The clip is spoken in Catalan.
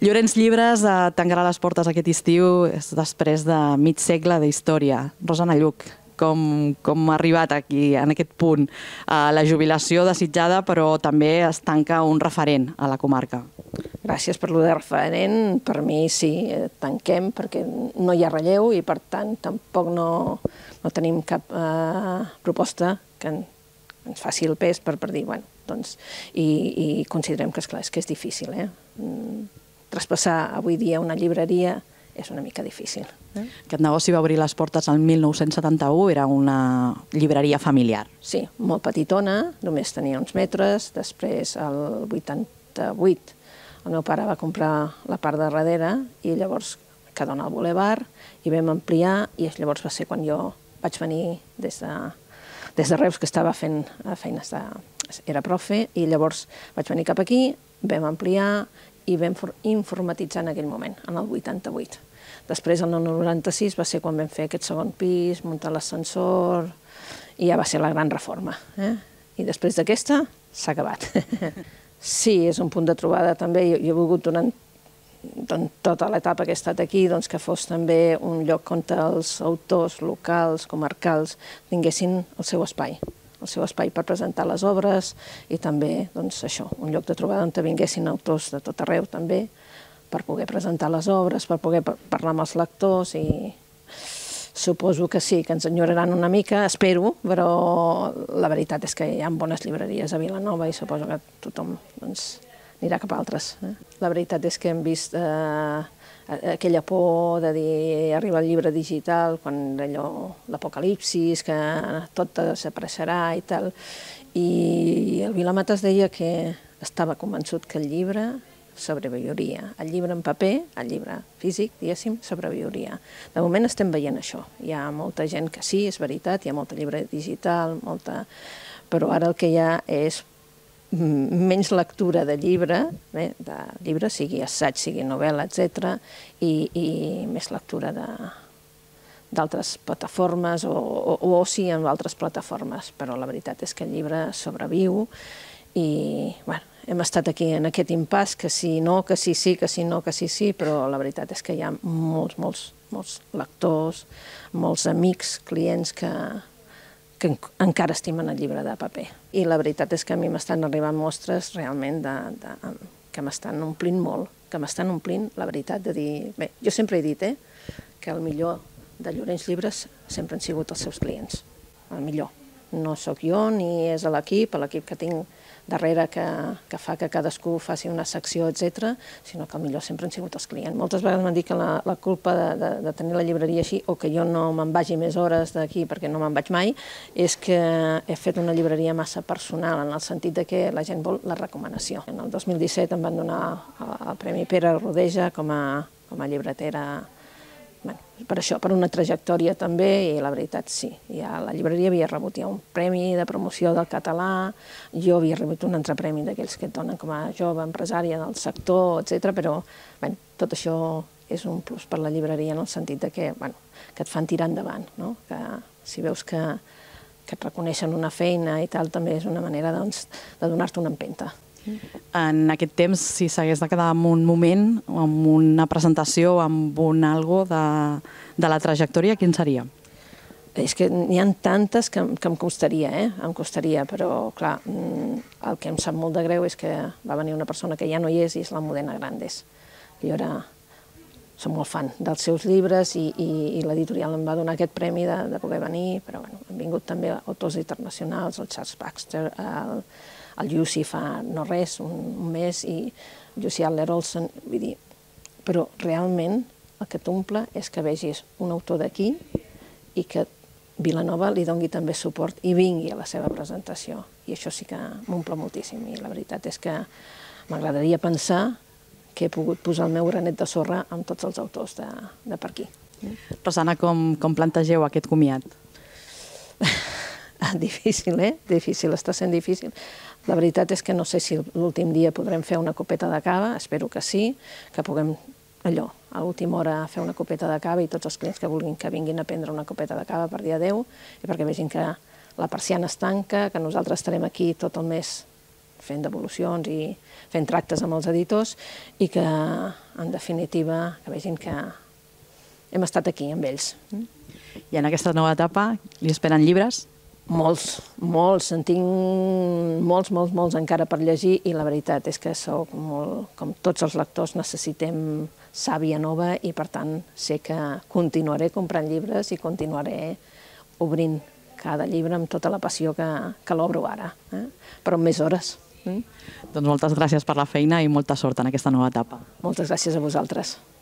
Llorenç Llibres tancarà les portes aquest estiu després de mig segle d'història. Rosana Lluch, com ha arribat aquí, en aquest punt? La jubilació desitjada, però també es tanca un referent a la comarca. Gràcies per lo de referent. Per mi sí, tanquem, perquè no hi ha relleu i, per tant, tampoc no tenim cap proposta que ens faci el pes per dir, bueno, doncs, i considerem que, esclar, és que és difícil, traspassar avui dia una llibreria és una mica difícil. Aquest negoci va obrir les portes el 1971, era una llibreria familiar. Sí, molt petitona, només tenia uns metres. Després, el 88, el meu pare va comprar la part de darrere i llavors que dona al bulevard i vam ampliar, i llavors va ser quan jo vaig venir des de Reus, que estava fent feines era profe, i llavors vaig venir cap aquí, vam ampliar i vam informatitzar en aquell moment, en el 88. Després, el 96, va ser quan vam fer aquest segon pis, muntar l'ascensor, i ja va ser la gran reforma. I després d'aquesta, s'ha acabat. Sí, és un punt de trobada també. Jo he volgut, durant tota l'etapa que he estat aquí, que fos també un lloc on els autors locals, comarcals, tinguessin el seu espai per presentar les obres, i també, això, un lloc de trobada on vinguessin autors de tot arreu també, per poder presentar les obres, per poder parlar amb els lectors, i suposo que sí, que ens enyoraran una mica, espero, però la veritat és que hi ha bones llibreries a Vilanova i suposo que tothom anirà cap a altres. La veritat és que hem vist aquella por de dir arriba el llibre digital, quan allò, l'apocalipsis, que tot desapareixerà i tal. I el Vilamatas deia que estava convençut que el llibre sobreviuria. El llibre en paper, el llibre físic, diguéssim, sobreviuria. De moment estem veient això. Hi ha molta gent que sí, és veritat, hi ha molta llibre digital, però ara el que hi ha és menys lectura de llibre, sigui assaig, sigui novel·la, etc., i més lectura d'altres plataformes o oci en altres plataformes. Però la veritat és que el llibre sobreviu i, bueno, hem estat aquí en aquest impàs, que sí, no, que sí, sí, que sí, no, que sí, sí, però la veritat és que hi ha molts lectors, molts amics, clients que encara estimen el llibre de paper. I la veritat és que a mi m'estan arribant mostres realment que m'estan omplint molt, que m'estan omplint, la veritat, de dir... Bé, jo sempre he dit que el millor de Llorenç Llibres sempre han sigut els seus clients, el millor. No sóc jo ni és l'equip que tinc darrere que fa que cadascú faci una secció, etc., sinó que el millor sempre han sigut els clients. Moltes vegades m'han dit que la culpa de tenir la llibreria així, o que jo no me'n vagi més hores d'aquí perquè no me'n vaig mai, és que he fet una llibreria massa personal, en el sentit que la gent vol la recomanació. En el 2017 em van donar el Premi Pere Rodeja com a llibretera, per això, per una trajectòria també, i la veritat sí. La llibreria havia rebut ja un premi de promoció del català, jo havia rebut un altre premi d'aquells que et donen com a jove empresària del sector, etc. Però tot això és un plus per la llibreria en el sentit que et fan tirar endavant, que si veus que et reconeixen una feina i tal, també és una manera de donar-te una empenta. En aquest temps, si s'hagués de quedar en un moment, amb una presentació, amb un algo de la trajectòria, quin seria? És que n'hi ha tantes que em costaria, però clar, el que em sap molt de greu és que va venir una persona que ja no hi és, i és l'Almudena Grandes. Jo soc molt fan dels seus llibres i l'editorial em va donar aquest premi de poder venir, però han vingut també autors internacionals, el Charles Baxter, el Jussi fa no res, un mes, i Jussi Adler-Olsen, vull dir, però realment el que t'omple és que vegis un autor d'aquí i que Vilanova li doni també suport i vingui a la seva presentació. I això sí que m'omple moltíssim, i la veritat és que m'agradaria pensar que he pogut posar el meu granet de sorra amb tots els autors de per aquí. Rosana, com plantegeu aquest comiat? Difícil, Difícil, està sent difícil. La veritat és que no sé si l'últim dia podrem fer una copeta de cava, espero que sí, que puguem allò, a l'última hora fer una copeta de cava, i tots els clients que vulguin que vinguin a prendre una copeta de cava per dia 10, i perquè vegin que la persiana es tanca, que nosaltres estarem aquí tot el mes fent devolucions i fent tractes amb els editors i que, en definitiva, que vegin que hem estat aquí amb ells. I en aquesta nova etapa li esperen llibres? Molts, molts. En tinc molts encara per llegir i la veritat és que soc molt, com tots els lectors, necessitem sàvia nova i per tant sé que continuaré comprant llibres i continuaré obrint cada llibre amb tota la passió que l'obro ara, però amb més hores. Doncs moltes gràcies per la feina i molta sort en aquesta nova etapa. Moltes gràcies a vosaltres.